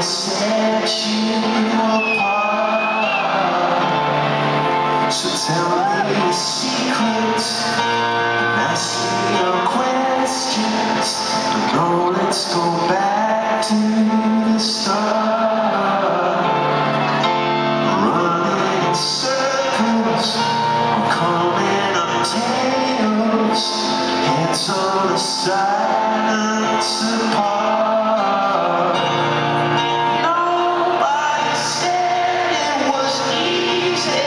set you apart. So tell me your secrets and ask me your questions. No, let's go back to the start. Running in circles, I'm coming on tails. Hands on the silence apart. Nobody said it was easy.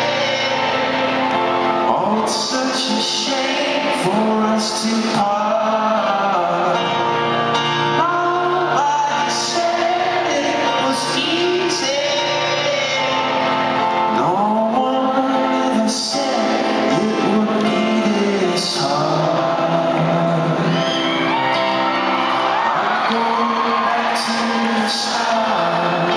Oh, it's such a shame for us to part. Nobody said it was easy. No one ever said it would be this hard. I'm going back to the start.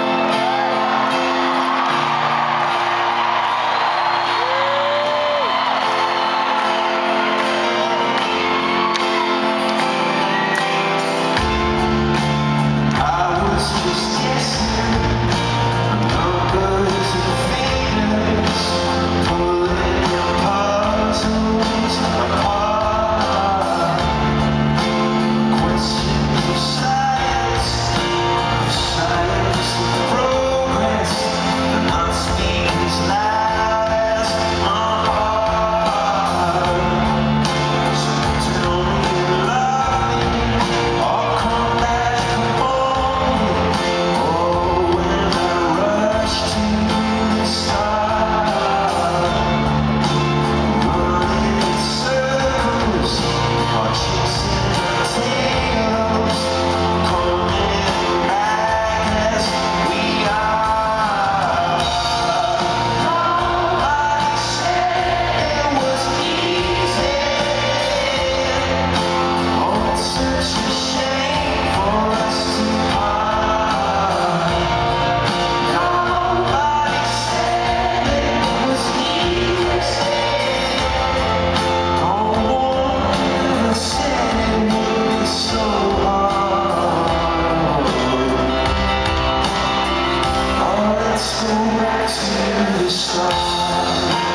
I was just guessing numbers and figures, pulling your puzzles apart. Questions of science of progress, and not speak as loud as my heart. So tell me you love me, or come back home. Oh, when I rush to the start, running in circles, or chasing our tails, coming back as we are. Nobody said it was easy. Oh, it's such a shame for us to part. Nobody said it was easy. No one ever said it would be so hard. Oh, let's go back to the start.